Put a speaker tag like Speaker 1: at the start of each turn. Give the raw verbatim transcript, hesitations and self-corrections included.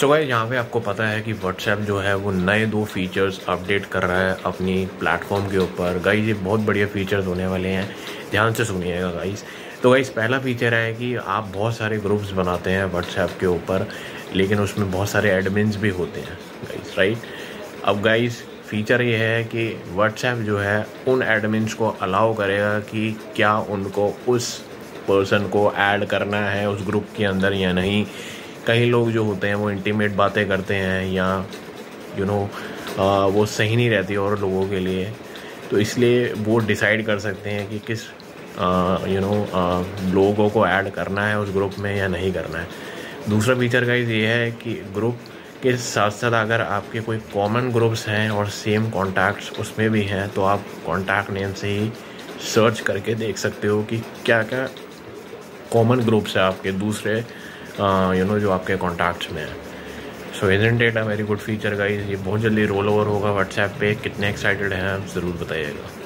Speaker 1: So guys यहाँ पे आपको पता है कि व्हाट्सएप जो है वो नए दो फीचर्स अपडेट कर रहा है अपनी प्लेटफॉर्म के ऊपर। गाइस ये बहुत बढ़िया फीचर्स होने वाले हैं, ध्यान से सुनिएगा गाइस। तो गाइस पहला फीचर है कि आप बहुत सारे ग्रुप्स बनाते हैं व्हाट्सएप के ऊपर, लेकिन उसमें बहुत सारे एडमिन्स भी होते हैं गाइस, राइट। अब गाइस फीचर ये है कि व्हाट्सएप जो है उन एडमिन्स को अलाउ करेगा कि क्या उनको उस पर्सन को ऐड करना है उस ग्रुप के अंदर या नहीं। कई लोग जो होते हैं वो इंटीमेट बातें करते हैं या यू नो वो सही नहीं रहती और लोगों के लिए, तो इसलिए वो डिसाइड कर सकते हैं कि किस यू नो लोगों को ऐड करना है उस ग्रुप में या नहीं करना है। दूसरा फीचर गाइस ये है कि ग्रुप के साथ साथ अगर आपके कोई कॉमन ग्रुप्स हैं और सेम कॉन्टैक्ट्स उसमें भी हैं तो आप कॉन्टैक्ट नेम से ही सर्च करके देख सकते हो कि क्या क्या कॉमन ग्रुप्स है आपके दूसरे यू नो जो आपके कॉन्टैक्ट्स में है। So isn't it a very good feature guys. ये बहुत जल्दी रोल ओवर होगा व्हाट्सएप पे। कितने एक्साइटेड हैं आप ज़रूर बताइएगा।